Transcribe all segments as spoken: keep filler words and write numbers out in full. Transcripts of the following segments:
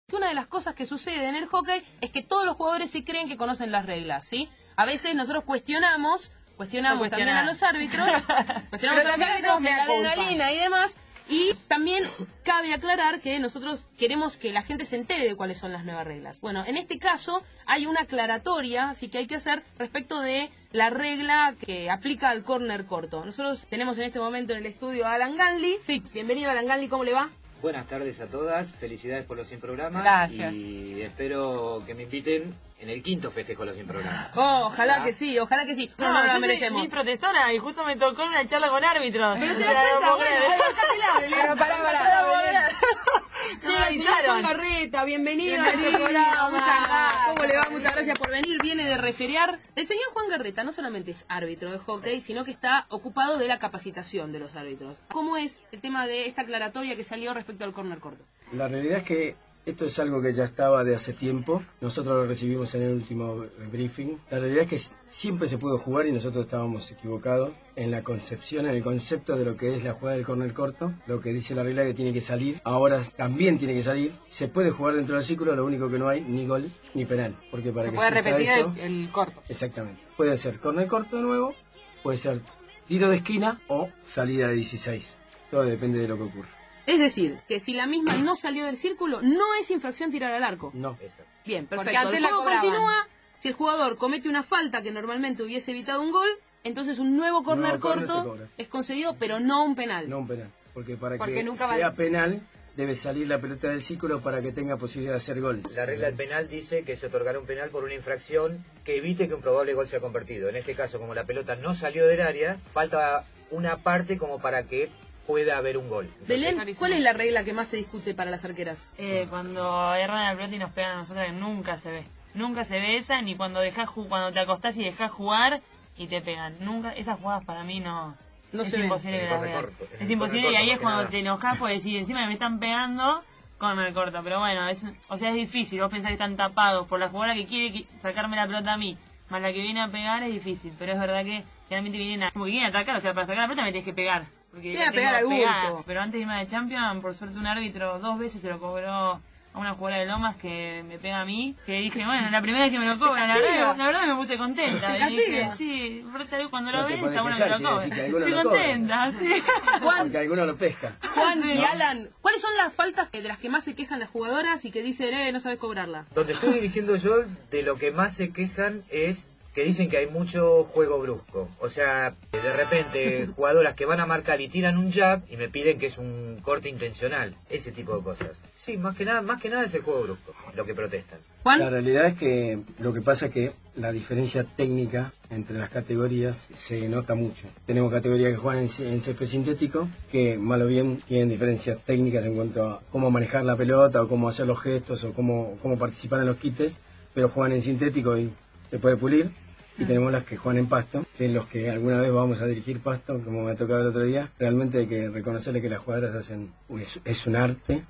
Una de las cosas que sucede en el hockey es que todos los jugadores sí creen que conocen las reglas, ¿sí? A veces nosotros cuestionamos, cuestionamos también a los árbitros, cuestionamos a los árbitros, la adrenalina y demás, y también cabe aclarar que nosotros queremos que la gente se entere de cuáles son las nuevas reglas. Bueno, en este caso hay una aclaratoria, así que hay que hacer respecto de la regla que aplica al córner corto. Nosotros tenemos en este momento en el estudio a Alan Ganley. Sí. Bienvenido, Alan Ganley, ¿cómo le va? Buenas tardes a todas, felicidades por los cien programas. Gracias. Y espero que me inviten en el quinto festejo de los cien programas. Oh, ojalá ¿Ah? que sí, ojalá que sí. No, no, no lo merecemos. Mi protestona y justo me tocó una charla con árbitros. Pero te das cuenta, bueno, pero pará, pará. Llega el señor Juan Garreta, bienvenido a este programa. Muchas gracias. ¿Cómo le va? Muchas gracias por venir. Viene de referear. El señor Juan Garreta no solamente es árbitro de hockey, sino que está ocupado de la capacitación de los árbitros. ¿Cómo es el tema de esta aclaratoria que salió respecto al córner corto? La realidad es que esto es algo que ya estaba de hace tiempo. Nosotros lo recibimos en el último briefing. La realidad es que siempre se pudo jugar y nosotros estábamos equivocados en la concepción, en el concepto de lo que es la jugada del córner corto. Lo que dice la regla es que tiene que salir. Ahora también tiene que salir. Se puede jugar dentro del círculo, lo único que no hay ni gol ni penal. Porque para se que puede repetir eso, el, el corto. Exactamente. Puede ser córner corto de nuevo, puede ser tiro de esquina o salida de dieciséis. Todo depende de lo que ocurra. Es decir, que si la misma no salió del círculo, no es infracción tirar al arco. No. Bien, perfecto. El juego continúa. Si el jugador comete una falta que normalmente hubiese evitado un gol, entonces un nuevo córner no, corto es concedido, pero no un penal. No un penal. Porque para Porque que nunca sea vale. penal, debe salir la pelota del círculo para que tenga posibilidad de hacer gol. La regla del penal dice que se otorgará un penal por una infracción que evite que un probable gol sea convertido. En este caso, como la pelota no salió del área, falta una parte como para que puede haber un gol. Entonces, Belén, ¿cuál es la regla que más se discute para las arqueras? Eh, cuando erran la pelota y nos pegan a nosotros, nunca se ve. Nunca se ve esa, ni cuando dejás cuando te acostás y dejás jugar y te pegan. Nunca, esas jugadas para mí no... No es se imposible ven. que las vean. Es imposible y ahí es cuando te enojas porque decís, encima me están pegando con el corto. Pero bueno, es, o sea, es difícil. Vos pensás que están tapados por la jugadora que quiere sacarme la pelota a mí, más la que viene a pegar es difícil. Pero es verdad que generalmente vienen a, como que vienen a atacar, o sea, para sacar la pelota me tienes que pegar. Porque Viene a pegar al bulto. Pero antes de irme de Champions, por suerte un árbitro dos veces se lo cobró a una jugadora de Lomas que me pega a mí, que dije, bueno, la primera vez que me lo cobran, la verdad, la verdad me puse contenta. Y dije, sí, cuando lo ven está bueno que lo cobren. Estoy contenta, sí. Juan, porque alguno lo pesca. Juan y Alan, ¿cuáles son las faltas de las que más se quejan las jugadoras y que dicen, eh, no sabes cobrarla? Donde estoy dirigiendo yo, de lo que más se quejan es que dicen que hay mucho juego brusco. O sea, de repente jugadoras que van a marcar y tiran un jab y me piden que es un corte intencional. Ese tipo de cosas. Sí, más que nada, más que nada es el juego brusco, lo que protestan. ¿Juan? La realidad es que lo que pasa es que la diferencia técnica entre las categorías se nota mucho. Tenemos categorías que juegan en, en césped sintético, que mal o bien tienen diferencias técnicas en cuanto a cómo manejar la pelota o cómo hacer los gestos o cómo, cómo participar en los quites, pero juegan en sintético y se puede pulir. Y tenemos las que juegan en pasto, que en los que alguna vez vamos a dirigir pasto, como me ha tocado el otro día. Realmente hay que reconocerle que las jugadoras hacen... Es, es un arte.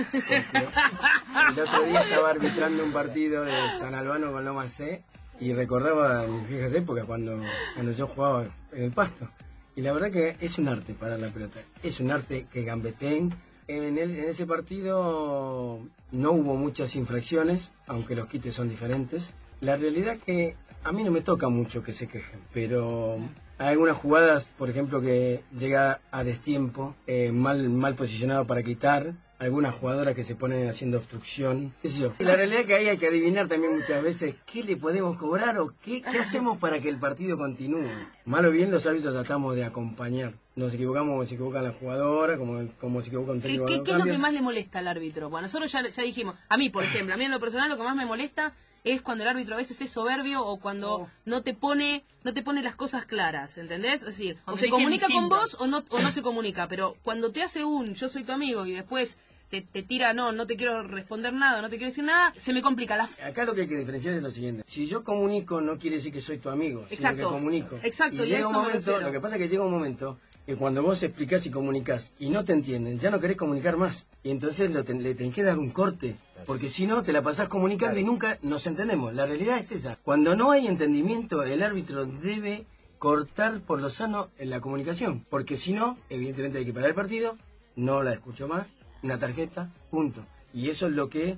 El otro día estaba arbitrando un partido de San Albano con Loma C y recordaba mis viejas épocas cuando, cuando yo jugaba en el pasto. Y la verdad que es un arte parar la pelota. Es un arte que gambeteen. En, el, en ese partido no hubo muchas infracciones, aunque los quites son diferentes. La realidad es que a mí no me toca mucho que se quejen, pero hay algunas jugadas, por ejemplo, que llega a destiempo, eh, mal, mal posicionado para quitar, algunas jugadoras que se ponen haciendo obstrucción, qué sé yo. La realidad es que ahí hay que adivinar también muchas veces qué le podemos cobrar o qué, qué hacemos para que el partido continúe. Mal o bien los árbitros tratamos de acompañar. Nos equivocamos como se equivocan las jugadoras, como, como se equivoca un técnico. ¿Qué, qué, ¿Qué es lo que más le molesta al árbitro? Bueno, nosotros ya, ya dijimos, a mí por ejemplo, a mí en lo personal lo que más me molesta es cuando el árbitro a veces es soberbio o cuando oh. no te pone no te pone las cosas claras, ¿entendés? Es decir, o, o se comunica con vos o no o no se comunica, pero cuando te hace un yo soy tu amigo y después te, te tira no, no te quiero responder nada, no te quiero decir nada, se me complica la... Acá lo que hay que diferenciar es lo siguiente, si yo comunico no quiere decir que soy tu amigo, exacto, sino que comunico. Exacto, y, y llega eso un momento, me lo que pasa es que llega un momento que cuando vos explicás y comunicás y no te entienden, ya no querés comunicar más. Y entonces lo ten, le tenés que dar un corte. Porque si no, te la pasás comunicando y nunca nos entendemos. La realidad es esa. Cuando no hay entendimiento, el árbitro debe cortar por lo sano en la comunicación. Porque si no, evidentemente hay que parar el partido, no la escucho más, una tarjeta, punto. Y eso es lo que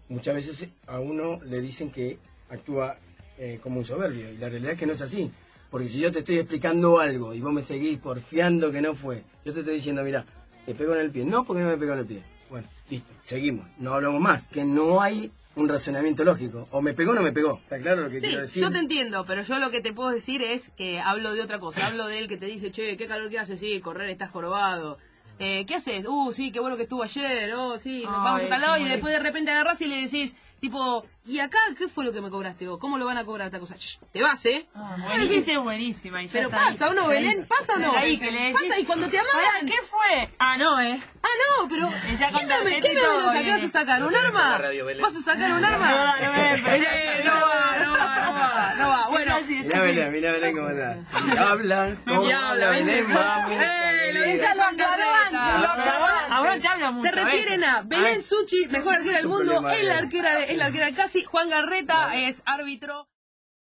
muchas veces a uno le dicen que actúa eh, como un soberbio, y la realidad es que no es así. Porque si yo te estoy explicando algo y vos me seguís porfiando que no fue, yo te estoy diciendo, mira, te pego en el pie. No, porque no me pegó en el pie. Bueno, listo, seguimos, no hablamos más. Que no hay un razonamiento lógico. O me pegó o no me pegó. ¿Está claro lo que sí, quiero decir? Yo te entiendo, pero yo lo que te puedo decir es que hablo de otra cosa. Hablo de él que te dice, che, qué calor que hace, sí, correr, estás jorobado. Eh, ¿Qué haces? Uh, sí, qué bueno que estuvo ayer, oh, sí, nos vamos a tal lado, y después de repente agarrás y le decís, tipo, ¿y acá qué fue lo que me cobraste vos? ¿Cómo lo van a cobrar esta cosa? Shh, te vas, ¿eh? Ah, buenísima, buenísima. Y ya pero está pasa, ahí. ¿o no, Belén? ¿Pasa o no? Ahí, que le decís, pasa, y cuando te amagan... ¿qué fue? Ah, no, ¿eh? Ah, no, pero... Ya con ¿Qué me, tarjeta ¿qué y me todo, vas a sacar? ¿Vas a sacar un arma? ¿Vas a sacar un arma? No, no, no, Eh, no va, no va, no va, no va. Bueno, Mirá Belén, mirá Belén cómo está. Y habla, cómo Y habla habla, Belén, mami. Eh, lo dice Ya lo Juan Carreta. aclaraban. Ahora te habla mucho. Se refieren a Belén Suchi, mejor arquera del Es un mundo, problema es la de- arquera, de- es la arquera casi, Juan Garreta es árbitro.